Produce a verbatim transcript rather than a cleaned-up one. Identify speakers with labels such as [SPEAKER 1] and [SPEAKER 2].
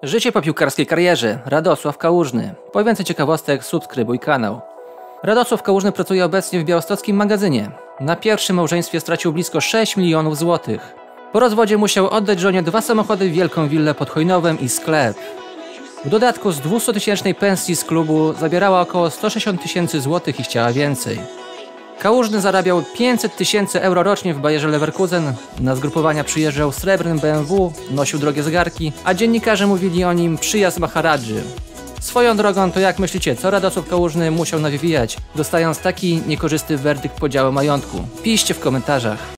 [SPEAKER 1] Życie po piłkarskiej karierze. Radosław Kałużny. Po więcej ciekawostek subskrybuj kanał. Radosław Kałużny pracuje obecnie w białostockim magazynie. Na pierwszym małżeństwie stracił blisko sześć milionów złotych. Po rozwodzie musiał oddać żonie dwa samochody, wielką willę pod Chojnowem i sklep. W dodatku z dwustutysięcznej pensji z klubu zabierała około sto sześćdziesiąt tysięcy złotych i chciała więcej. Kałużny zarabiał pięćset tysięcy euro rocznie w Bayerze Leverkusen, na zgrupowania przyjeżdżał srebrnym B M W, nosił drogie zegarki, a dziennikarze mówili o nim przyjazd Maharadży. Swoją drogą, to jak myślicie, co Radosław Kałużny musiał nawywijać, dostając taki niekorzystny werdykt podziału majątku? Piszcie w komentarzach.